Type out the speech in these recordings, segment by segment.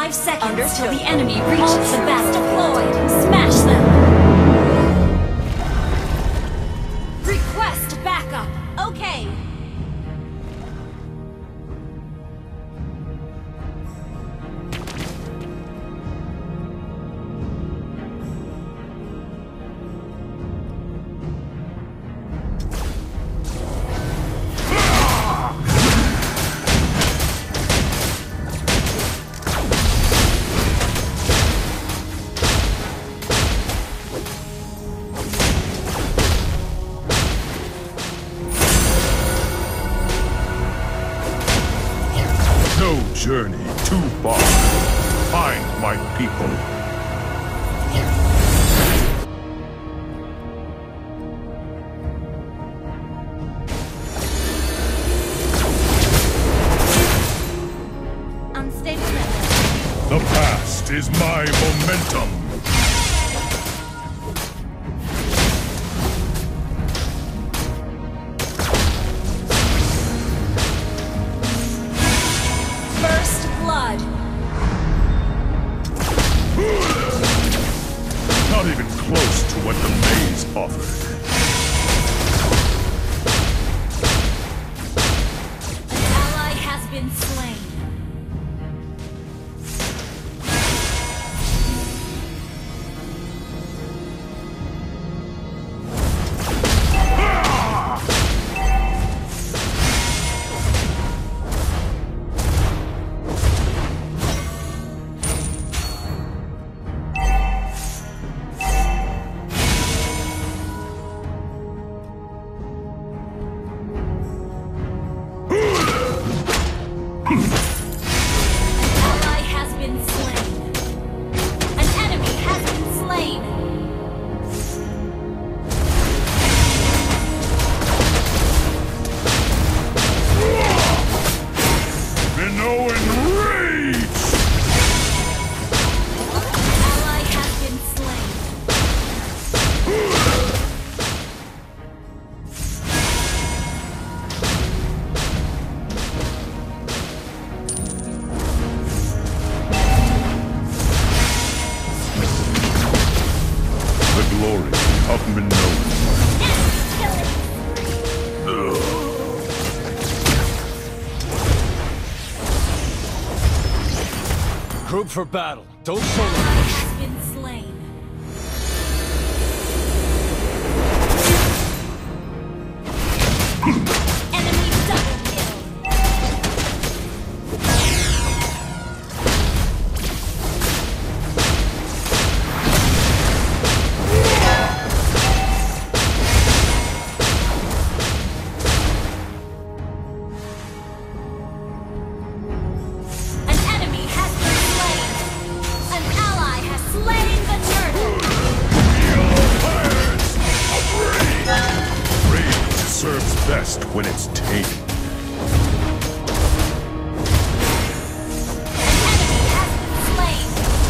5 seconds Understood. till the enemy reaches the best deployed. Smash them! Request backup! Okay! No journey too far. Find my people. Unstable network. The past is my momentum. First blood. Not even close to what the maze offered. An ally has been slain. Glory of Mlbb. Group for battle. Don't solo Ally push. has been slain. Enemy double kill. An enemy has been slain. An ally has slain the turtle. Rage serves best when it's tamed. An enemy has been slain.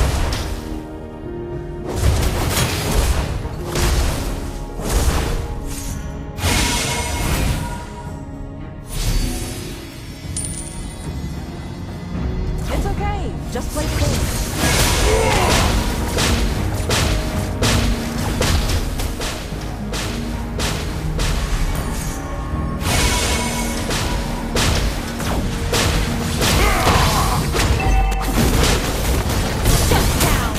It's okay. Just play the game. Shut down.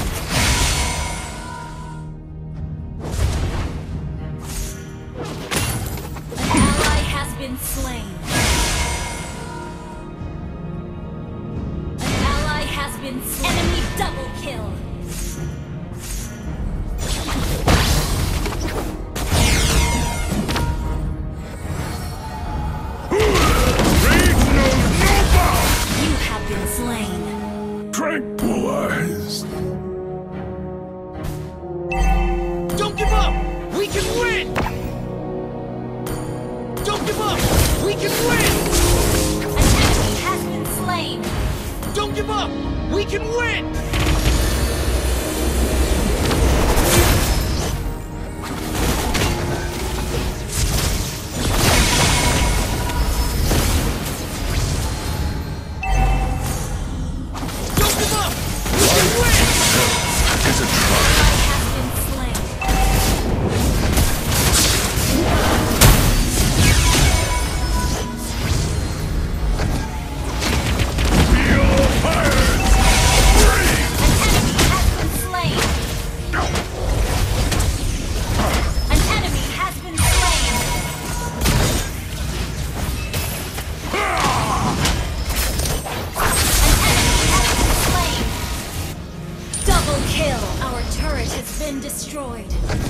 An ally has been slain. An ally has been slain. Enemy double kill. Rage knows no bounds! You have been slain. Tranquilized. Don't give up! We can win! Don't give up! We can win! An enemy has been slain. Don't give up! We can win! Don't give up! been destroyed.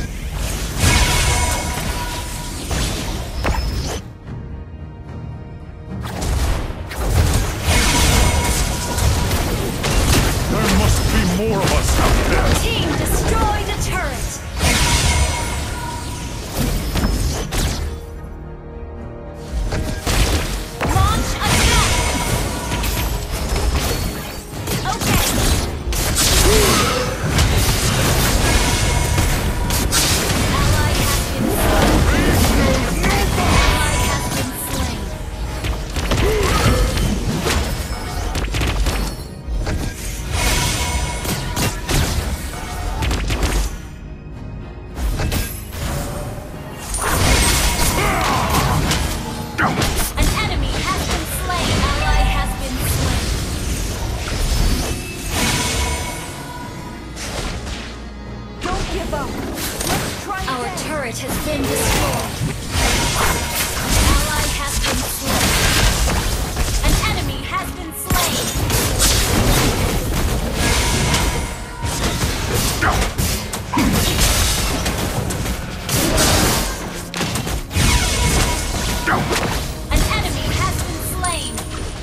There must be more of us out there. Team destroyed a turret. Launch attack. Okay. Ally has been slain. Ally has been slain. An enemy has been slain. Ally has been slain. Don't give up. Let's try Our again. turret has been destroyed. Ally has been slain. An enemy has been slain. An enemy has been slain.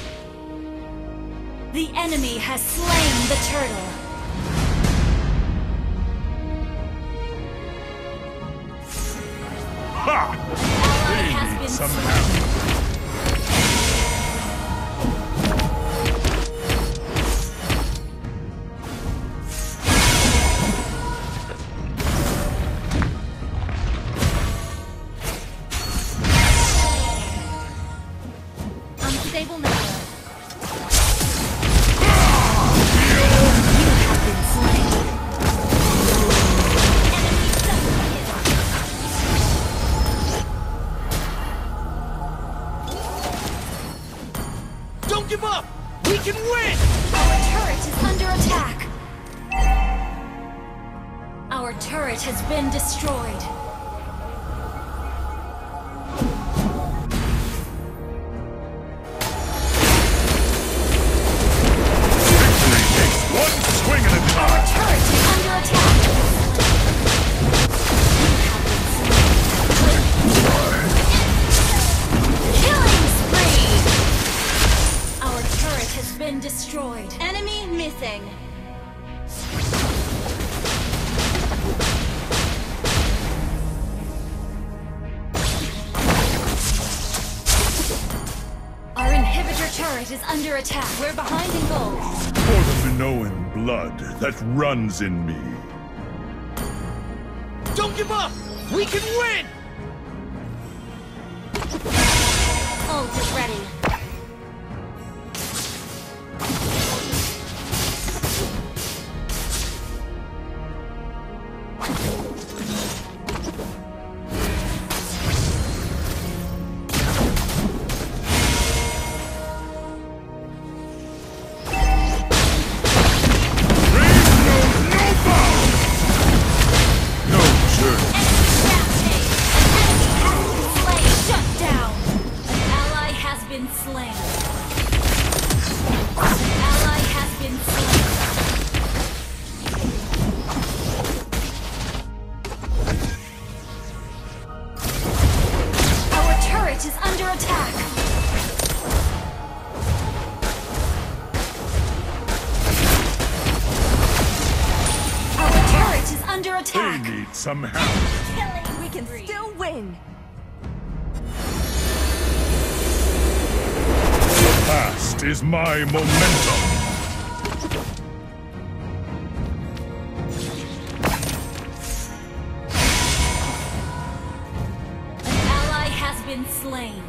The enemy has slain the turtle. Ha! Ally They has need been some slain. help. Unstable network. Don't give up! We can win! Our turret is under attack. Our turret has been destroyed. Victory takes one swing at a Our time. turret is under attack. Killing spree. Our turret has been destroyed. Enemy missing. Our inhibitor turret is under attack. We're behind in gold. For the Minoan blood that runs in me. Don't give up! We can win! Ult is ready. No journey. Shut down! An ally has been slain. An ally has been slain. Our turret is under attack. Our turret is under They attack. need some help. We can still win. The past is my momentum. An ally has been slain.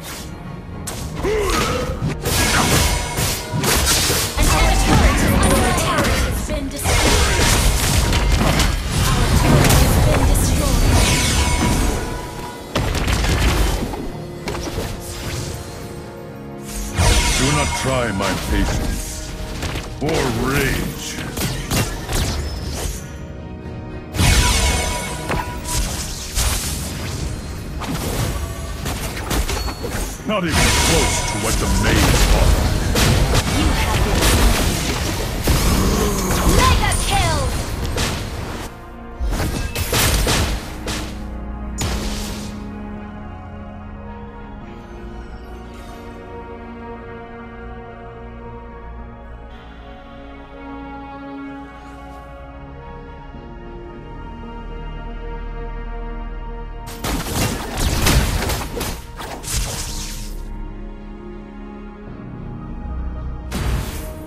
An enemy turret is under attack. Has been destroyed. Our turret has been destroyed. Do not try my patience or rage. Not even close to what the maids offer. You have been slain. Mega kill!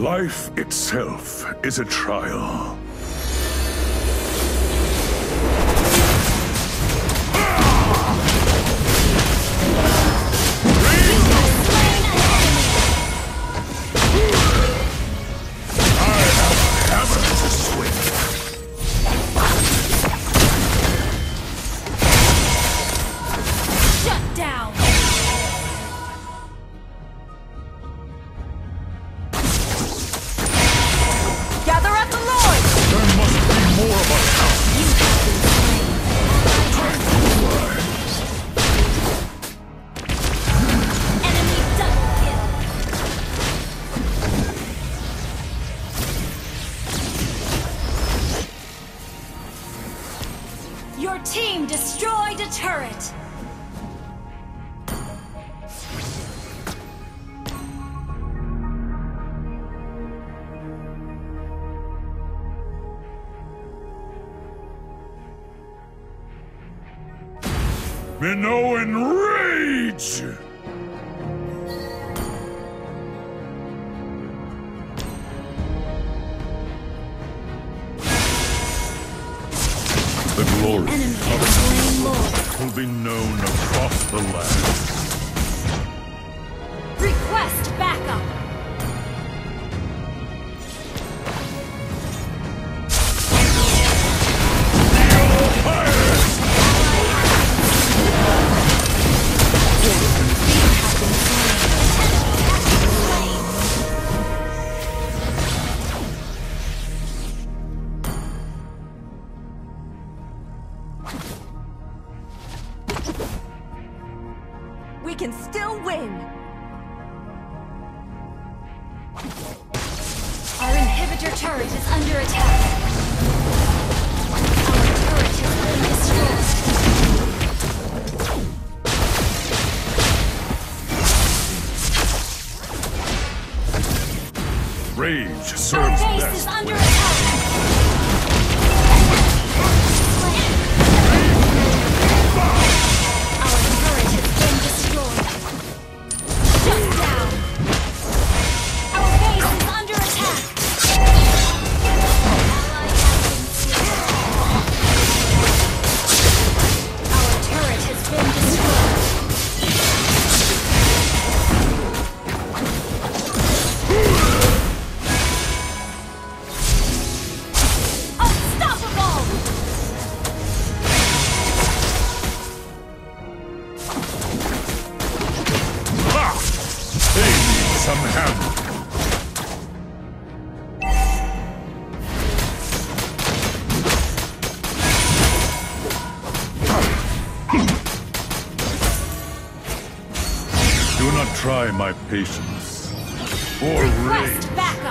Life itself is a trial. Your team destroyed a turret! Minoan rage! The glory of it will be known across the land. Request backup! We can still win! Our inhibitor turret is under attack. Our turret has been destroyed. Rage serves Our base best is under when attack. Our turret has been destroyed. Shut down. Our base is under attack. Ally has been slain. Our turret has been destroyed. Unstoppable! Ha! They need some help. Do not try my patience or Request rage. backup!